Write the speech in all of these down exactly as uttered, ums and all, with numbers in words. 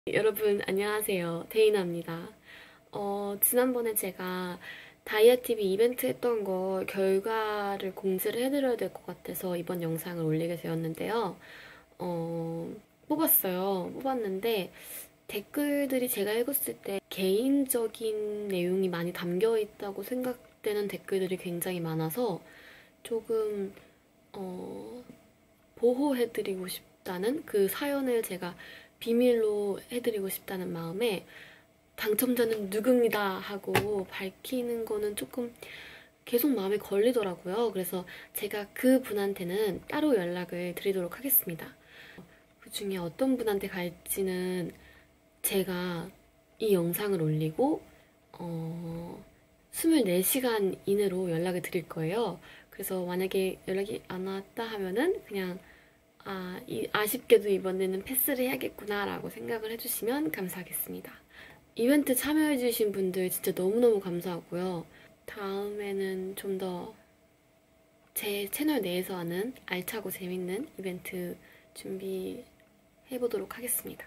여러분 안녕하세요. 데이나입니다. 어, 지난번에 제가 다이아티비 이벤트 했던 거 결과를 공지를 해드려야 될 것 같아서 이번 영상을 올리게 되었는데요. 어, 뽑았어요. 뽑았는데 댓글들이 제가 읽었을 때 개인적인 내용이 많이 담겨 있다고 생각되는 댓글들이 굉장히 많아서 조금 어, 보호해드리고 싶다는 그 사연을 제가 비밀로 해드리고 싶다는 마음에 당첨자는 누굽니다 하고 밝히는 거는 조금 계속 마음에 걸리더라고요. 그래서 제가 그 분한테는 따로 연락을 드리도록 하겠습니다. 그 중에 어떤 분한테 갈지는 제가 이 영상을 올리고 어, 이십사 시간 이내로 연락을 드릴 거예요. 그래서 만약에 연락이 안 왔다 하면은 그냥 아, 이, 아쉽게도 이번에는 패스를 해야겠구나 라고 생각을 해주시면 감사하겠습니다. 이벤트 참여해주신 분들 진짜 너무너무 감사하고요. 다음에는 좀 더 제 채널 내에서 하는 알차고 재밌는 이벤트 준비해보도록 하겠습니다.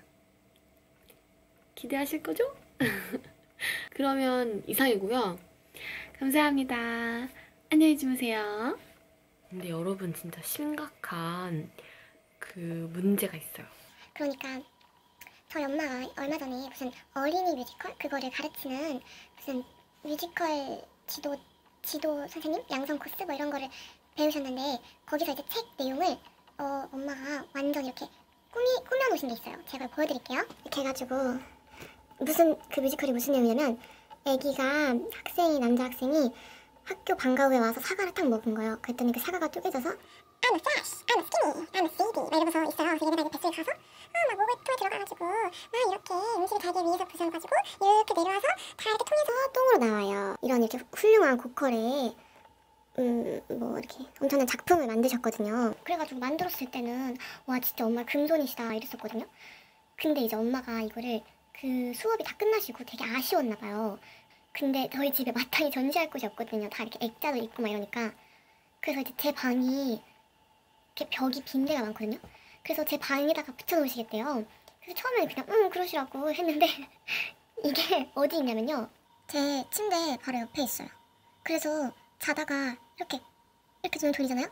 기대하실 거죠? 그러면 이상이고요. 감사합니다. 안녕히 주무세요. 근데 여러분 진짜 심각한 그 문제가 있어요. 그러니까 저희 엄마가 얼마 전에 무슨 어린이 뮤지컬 그거를 가르치는 무슨 뮤지컬 지도 지도 선생님 양성 코스 뭐 이런 거를 배우셨는데 거기서 이제 책 내용을 어 엄마가 완전 이렇게 꾸미 꾸며 놓으신 게 있어요. 제가 보여드릴게요. 이렇게 해가지고 무슨 그 뮤지컬이 무슨 내용이냐면 애기가 학생이 남자 학생이 학교 방과 후에 와서 사과를 딱 먹은 거예요. 그랬더니 그 사과가 쪼개져서 I'm a flash, I'm a skinny, I'm a sweetie 막 이러면서 있어요. 그래서 얘네가 이제 뱃속에 가서 아, 막 목을 통에 들어가가지고 막 이렇게 음식을 달기 위해서 부숴가지고 이렇게 내려와서 다 이렇게 통해서 똥으로 나와요. 이런 이렇게 훌륭한 고퀄의 음, 뭐 이렇게 엄청난 작품을 만드셨거든요. 그래가지고 만들었을 때는 와 진짜 엄마 금손이시다 이랬었거든요. 근데 이제 엄마가 이거를 그 수업이 다 끝나시고 되게 아쉬웠나 봐요. 근데 저희 집에 마땅히 전시할 곳이 없거든요. 다 이렇게 액자도 있고 막 이러니까. 그래서 이제 제 방이 이렇게 벽이 빈 데가 많거든요. 그래서 제 방에다가 붙여놓으시겠대요. 그래서 처음에는 그냥 응 그러시라고 했는데 이게 어디 있냐면요. 제 침대 바로 옆에 있어요. 그래서 자다가 이렇게 이렇게 눈을 돌리잖아요.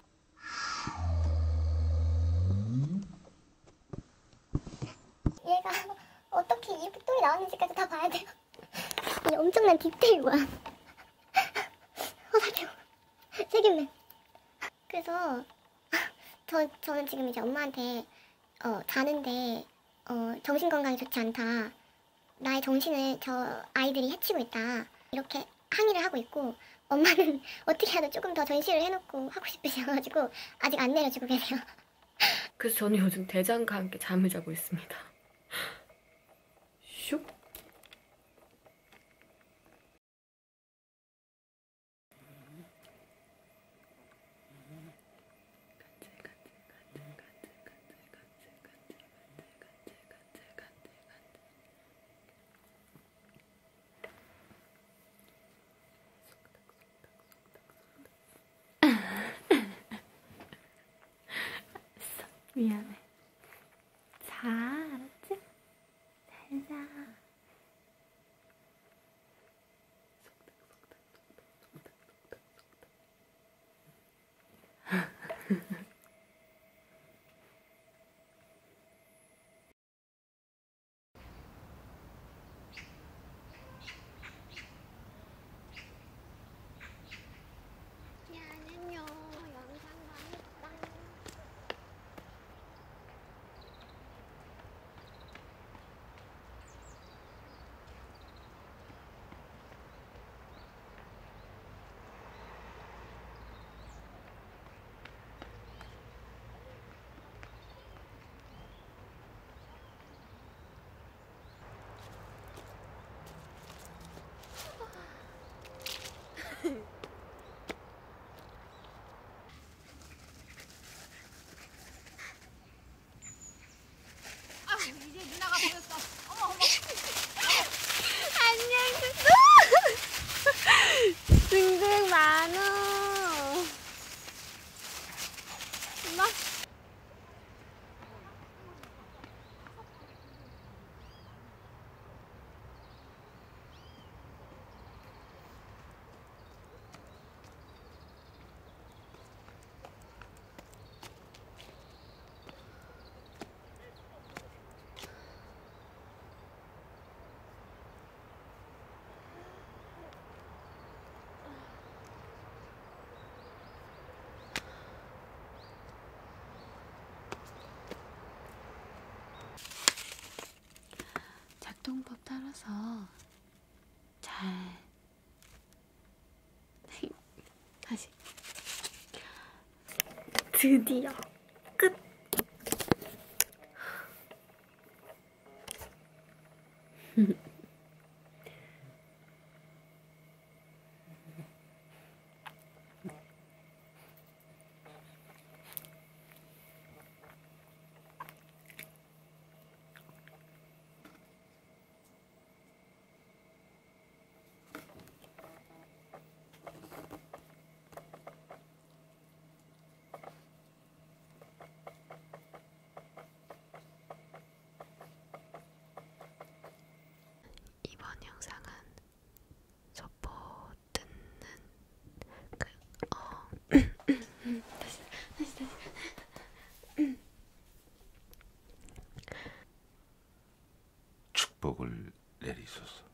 얘가 어떻게 이렇게 똥이 나왔는지까지 다 봐야 돼요. 이 엄청난 디테일과 허사경 책임감. 그래서 저, 저는 지금 이제 엄마한테 어, 자는데 어, 정신건강이 좋지 않다. 나의 정신을 저 아이들이 해치고 있다. 이렇게 항의를 하고 있고 엄마는 어떻게 하든 조금 더 전시를 해놓고 하고 싶으셔가지고 아직 안 내려주고 계세요. 그래서 저는 요즘 대장과 함께 잠을 자고 있습니다. 슉. 미안해. 자, 알았지? 잘 자. 야는요 영상 망했다. 유동법 따라서 잘 다시 드디어 끝. 이번 영상은 족보 뜯는 그 어. 다시 다시 다시. 축복을 내리소서.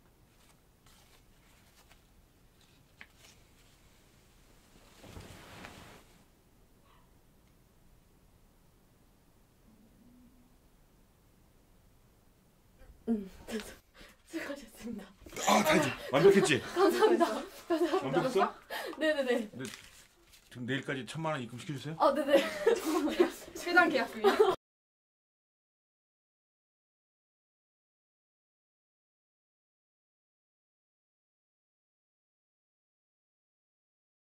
응, 됐어. 수고하셨습니다. 아, 다행이지. 완벽했지? 감사합니다. 감사합니다. 완벽했어? 네네네. 네, 지금 내일까지 천만 원 입금 시켜주세요. 아 네네. 최단 계약금이요?